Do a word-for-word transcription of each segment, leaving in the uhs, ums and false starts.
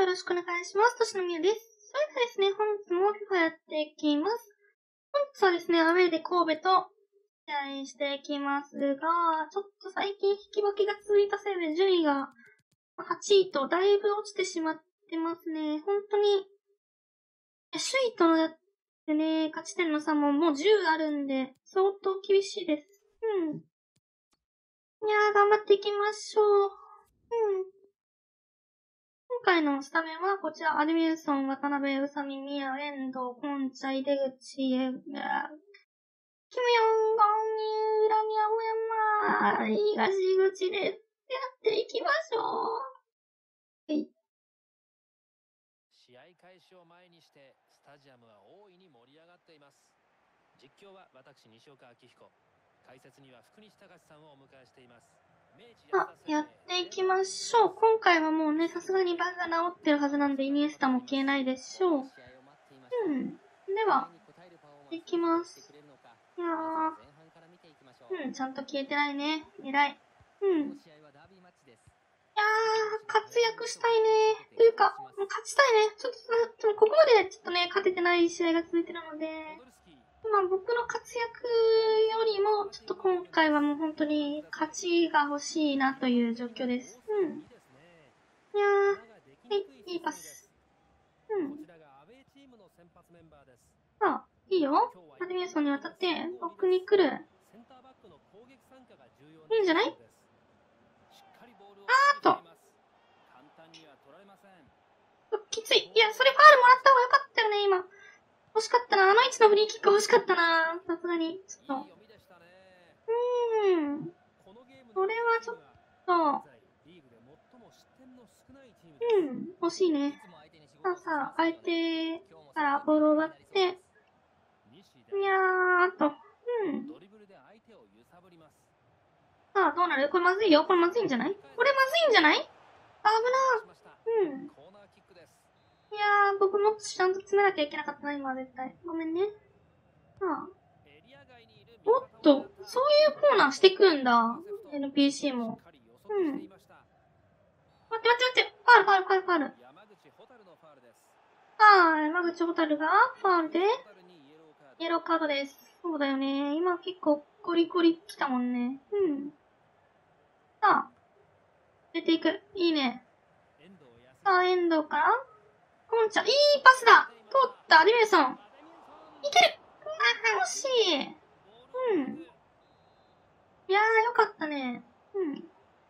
よろしくお願いします。としのみゆです。それではですね、本日も フィファ やっていきます。本日はですね、アウェイで神戸と試合していきますが、ちょっと最近引き分けが続いたせいで順位がはちいとだいぶ落ちてしまってますね。本当に、首位とのやってね、勝ち点の差ももうじゅうあるんで、相当厳しいです。うん。いやー、頑張っていきましょう。うん。今回のスタメンはこちら、アルミルソン、渡辺、宇佐美、宮、遠藤、コンチャ、井出口、え、キムヨン、ゴンニュー、ラミア、小山、東口でやっていきましょう。はい。 試合開始を前にしてスタジアムは大いに盛り上がっています。実況は私西岡明彦、解説には福西隆さんをお迎えしています。 あ、やっていきましょう。今回はもうね、さすがにバグが治ってるはずなんで、イニエスタも消えないでしょう。うん。では、いきます。いやー。うん、ちゃんと消えてないね。偉い。うん。いやー、活躍したいね。というか、もう勝ちたいね。ちょっと、でもここまでちょっとね、勝ててない試合が続いてるので、まあ僕の活躍よりも、ちょっと今回はもう本当に勝ちが欲しいなという状況です。うん。いやー、はい、いいパス。うん。さあ、いいよ。アデミエソンに渡って、奥に来る。いいんじゃない？あーっと。きつい。いや、それファールもらった方がよかったよね、今。欲しかったな。あの位置のフリーキック欲しかったな。さすがに。ちょっと。うーん。これはちょっと。うん。欲しいね。さあさあ、相手からボールを奪って。いやーっと。うん。さあ、どうなる？これまずいよ。これまずいんじゃない？これまずいんじゃない？危なー。うん。いやー、僕もちゃんと詰めなきゃいけなかったな、今は絶対。ごめんね。ああ。おっと、そういうコーナーしてくんだ。エヌピーシー も。うん。待って待って待って。ファール、ファール、ファール、ファール。ああ、山口ホタルがファールで、イエローカードです。そうだよね。今結構ゴリゴリ来たもんね。うん。さあ、出ていく。いいね。さあ、遠藤から、コンチャ、いいパスだ！通った、アディメソン。いける！ああ、惜しい。うん。いやー、よかったね。うん。さ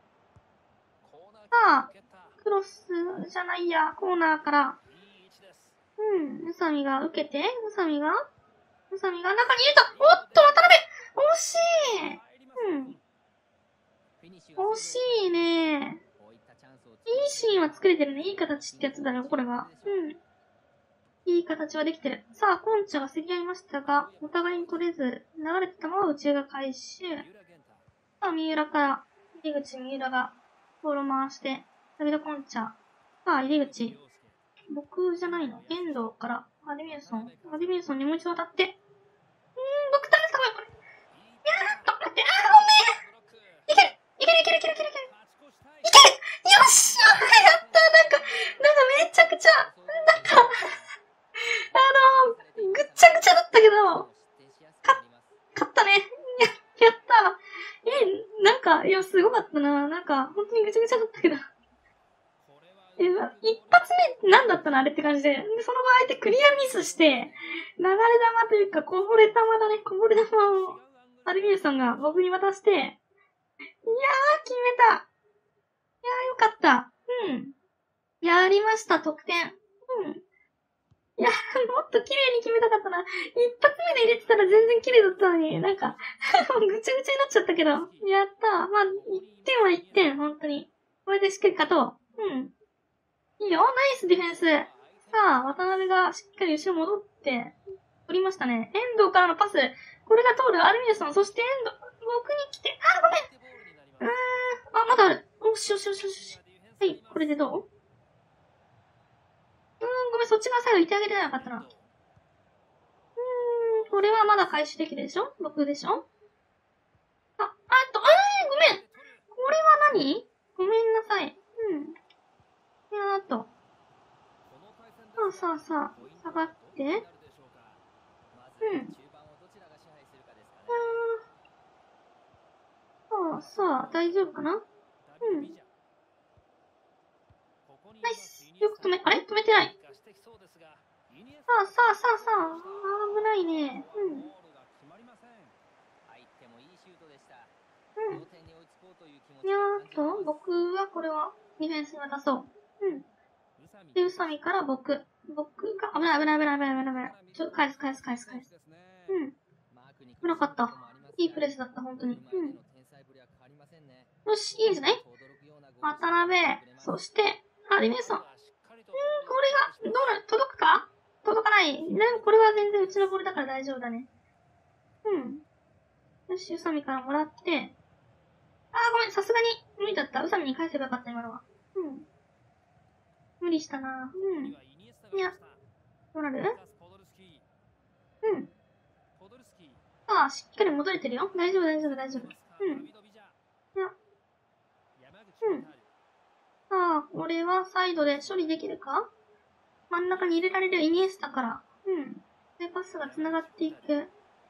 あ、クロスじゃないや、コーナーから。うん、宇佐美が受けて、宇佐美が、宇佐美が中に入れた！おっと、渡辺！惜しい！うん。惜しいね。いいシーンは作れてるね。いい形ってやつだよ、これは。うん。いい形はできてる。さあ、コンチャが競り合いましたが、お互いに取れず、流れてたまま内側回収。さあ、三浦から、入り口三浦が、ボールを回して、ダビドコンチャ。さあ、入り口。僕じゃないの。遠藤から、アデミューソン。アデミューソンにもう一度当たって。うーん、僕誰ですかこれ。いやーっと、待って、あー、ごめん。いけるいけるいけるいけるいけるいける。いけるよっしゃーやったーなんか、なんかめちゃくちゃ、なんか、あのー、ぐっちゃぐちゃだったけど、か、勝ったね。や、やったー。え、なんか、いや、すごかったな。なんか、本当にぐちゃぐちゃだったけど。え、一発目、なんだったのあれって感じで。で、その後相手クリアミスして、流れ玉というか、こぼれ玉だね。こぼれ玉を、アルミルさんが僕に渡して、いやー、決めた。いやー、よかった。うん。やりました、得点。うん。いやー、もっと綺麗に決めたかったな。一発目で入れてたら全然綺麗だったのに、なんか、ぐちゃぐちゃになっちゃったけど。やったー。まあ、一点は一点、本当に。これでしっかり勝とう。うん。いいよ、ナイスディフェンス。さあ、渡辺がしっかり後ろ戻って、取りましたね。遠藤からのパス。これが通るアルミルソン。そして遠藤、僕に来て、あ、ごめん。うーん、あ、まだある。おしよしよしよし。はい、これでどう？うーん、ごめん、そっち側最後いてあげてなかったな。うーん、これはまだ回収できるでしょ？僕でしょ？あ、あっと、あー、ごめん。これは何？ごめんなさい。うん。いやーっと。 さあさあ、下がって。うん。さあさあ、大丈夫かな？うん。ナイス。よく止め、あれ止めてない。さあさあさあさあ、危ないね。うん。うん。いやーっと、僕はこれはディフェンスに渡そう。うん。で、宇佐美から僕。僕が、危ない危ない危ない危ない危ない危ない。ちょっと返す返す返す返す。うん。危なかった。いいプレスだった、本当に。うん。よし、いいんじゃない？渡辺、そして、アリメソン。うーん、これが、どうなる？届くか？届かない。でもこれは全然うちのボールだから大丈夫だね。うん。よし、宇佐美からもらって。あー、ごめん、さすがに無理だった。宇佐美に返せばよかった、今のは。うん。無理したな。うん。いや、どうなる？うん。さあ、しっかり戻れてるよ。大丈夫、大丈夫、大丈夫。うん。いや。うん。さあ、これはサイドで処理できるか？真ん中に入れられるイニエスタから。うん。で、パスが繋がっていく。う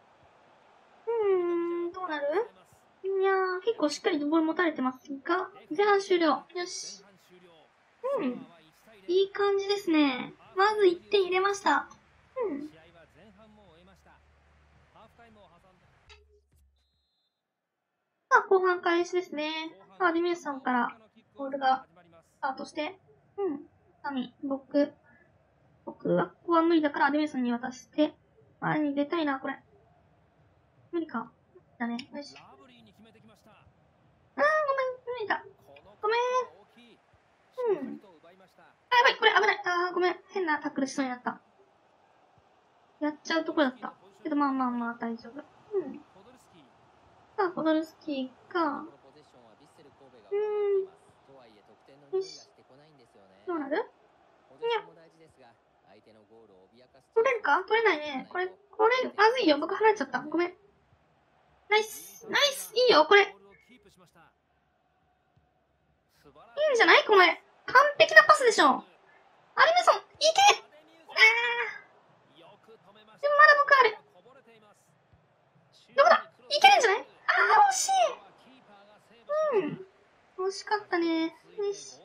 ーん、どうなる？いやー、結構しっかりボール持たれてますが、前半終了。よし。うん。いい感じですね。まずいってん入れました。うん。さあ、後半開始ですね。さあ、ディメンスさんからボールがスタートして、うん。サミ、僕。僕は、ここは無理だからディメンスさんに渡して、前に出たいな、これ。無理か。だね。よし。あー、ごめん、無理だ。ごめん。うん。あ、やばい、これ危ない。あー、ごめん。変なタックルしそうになった。やっちゃうとこだった。けど、まあまあまあ、大丈夫。うん。さあ、ポドルスキーが、うーん。よし。どうなる？いや。取れるか？取れないね。これ、これ、まずいよ。僕離れちゃった。ごめん。ナイス。ナイス。いいよ、これ。いいんじゃない？これ。完璧なパスでしょ。アリメソン、いけ！あー。でもまだ僕ある。どこだ？いけるんじゃない？あー、惜しい。うん。惜しかったね。よし。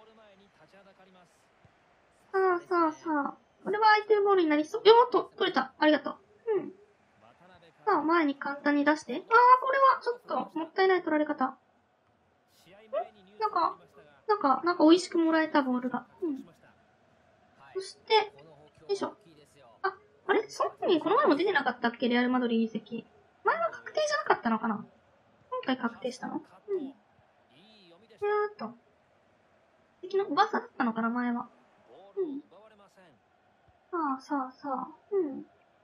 さあさあさあ。これは相手のボールになりそう。よーっと、取れた。ありがとう。うん。さあ、前に簡単に出して。あー、これはちょっと、もったいない取られ方。ん？なんか、なんか、なんか美味しくもらえたボールが。うん。そして、よいしょ。あ、あれ？そんなにこの前も出てなかったっけ？レアルマドリー移籍。前は確定じゃなかったのかな？今回確定したの？うん。やーっと。敵の噂だったのかな、前は。うん。さあさあさあ。うん。いやー。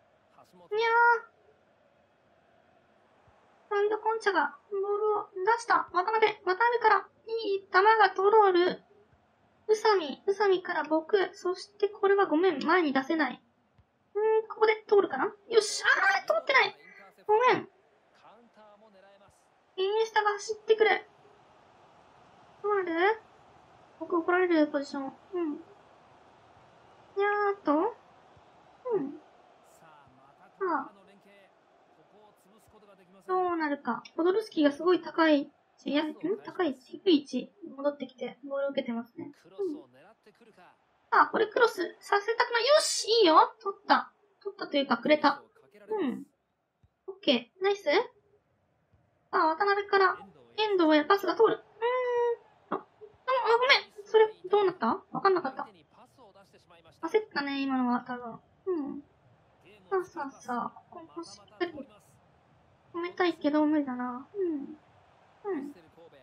サイドコンチャがボールを出した。渡辺。渡辺から、いい球がトロール。宇佐美。宇佐美から僕。そしてこれはごめん。前に出せない。うーん、ここで通るかな？よし。あー、通ってない。ごめん。イニエスタが走ってくる。どうなる？僕怒られるポジション。うん。いやーっと。うん。さあ。どうなるか。ポドルスキーがすごい高い、いや、ん高い、低い位置戻ってきて、ボールを受けてますね。うん。あ、これクロスさせたくない。よし、いいよ。取った。取ったというか、くれた。うん。オッケー。ナイス。あ、渡辺から、遠藤へパスが通る。うーん。あ、あ、ごめん。それ、どうなった？わかんなかった。焦ったね、今のは、多分。うん。さあさあさあ、ここもしっかり止めたいけど無理だな。うん。うん。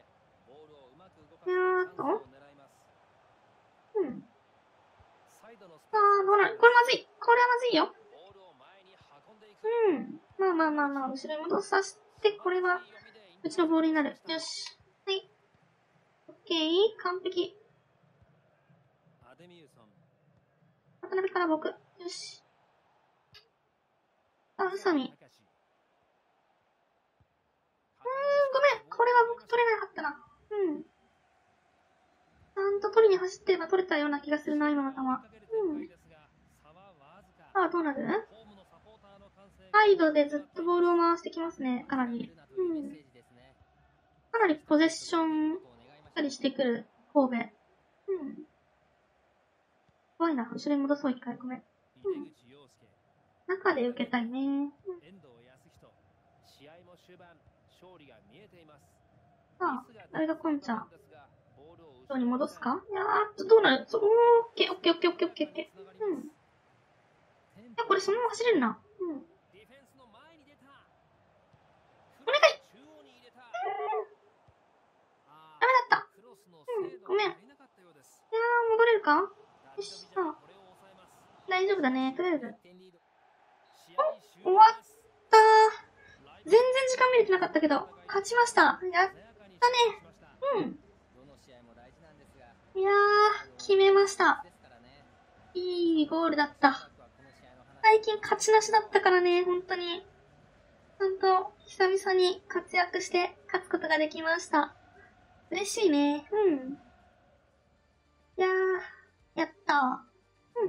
やーっと。うん。あー、どうなる？これまずい。これはまずいよ。うん。まあまあまあまあ、後ろに戻させて、これは、うちのボールになる。よし。はい。オッケー、完璧。渡辺から僕。よし。あ、宇佐美。うーん、ごめん。これは僕取れなかったな。うん。ちゃんと取りに走ってれば取れたような気がするな、今の球。うん。 あ、どうなる？サイドでずっとボールを回してきますね、かなり。うん。かなりポゼッションしたりしてくる、神戸。うん。怖いな、後ろに戻そう一回、ごめん。うん。中で受けたいね。うん。さあ、誰がコンチャー。どうに戻すか？いやー、どうなる？そ、おー、オッケー、オッケー、オッケー、オッケー、オッケー、オッケー。うん。いや、これそのまま走れるな。うん。お願い！ダメだった。うん、ごめん。いやー、戻れるか？よし、さあ。大丈夫だね、とりあえず。お、終わったー。全然時間見れてなかったけど、勝ちました。やったね。うん。いやー、決めました。いいゴールだった。最近勝ちなしだったからね、本当に。ちゃんと久々に活躍して勝つことができました。嬉しいね。うん。いやー、やったー。うん。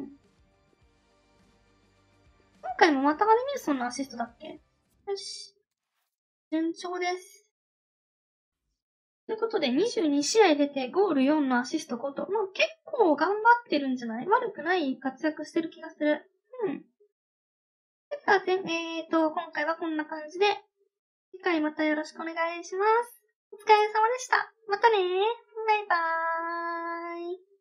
今回もまたガリニルソンのアシストだっけ？よし。順調です。ということで、にじゅうにしあい出てゴールよんのアシストごと。まあ、結構頑張ってるんじゃない？悪くない活躍してる気がする。うん。さあ、えーと、今回はこんな感じで、次回またよろしくお願いします。お疲れ様でした。またねー。バイバーイ。